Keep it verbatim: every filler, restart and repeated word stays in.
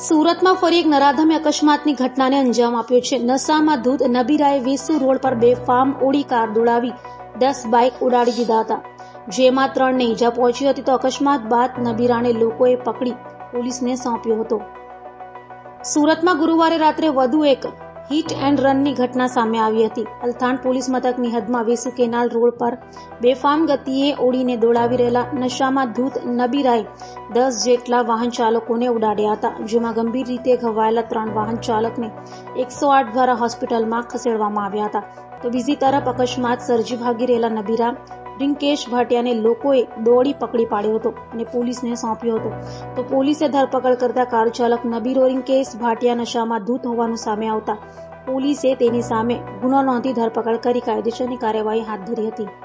સુરતમાં ફરી એક નરાધમે અકસ્માતની ઘટનાને અંજામ આપ્યો છે. નશામાં ધૂત નબીરાએ વેસુ રોડ પર બેફામ ઓડી કાર દોડાવી દસ બાઇક ઉડાડી દીધા હતા, જેમાં ત્રણને ઈજા પહોંચી હતી. તો અકસ્માત બાદ નબીરાને લોકોએ પકડી પોલીસને સોંપ્યો હતો. સુરતમાં ગુરુવારે રાત્રે વધુ એક હિટ એન્ડ રનની ઘટના સામે આવી હતી. અલથાણ પોલીસ મથકની હદમાં વેસુ કેનાલ રોડ પર બેફામ ગતિએ ઓડીને દોડાવી રહેલા નશામાં ધૂત નબીરાએ દસ જેટલા વાહન ચાલકોને ઉડાડ્યા હતા, જેમાં ગંભીર રીતે ઘવાયેલા ત્રણ વાહન ચાલકને એકસો આઠ દ્વારા હોસ્પિટલમાં ખસેડવામાં આવ્યા હતા. તો બીજી તરફ અકસ્માત સર્જી ભાગી રહેલા નબીરા રિંકેશ ભાટિયાને લોકોએ દોડી પકડી પાડ્યો હતો અને પોલીસને સોંપ્યો હતો. તો પોલીસે ધરપકડ કરતા કાર ચાલક નબીરો રિંકેશ ભાટિયા નશામાં ધૂત હોવાનું સામે આવતા પોલીસે તેની સામે ગુનો નોંધી ધરપકડ કરી કાયદેસરની કાર્યવાહી હાથ ધરી હતી.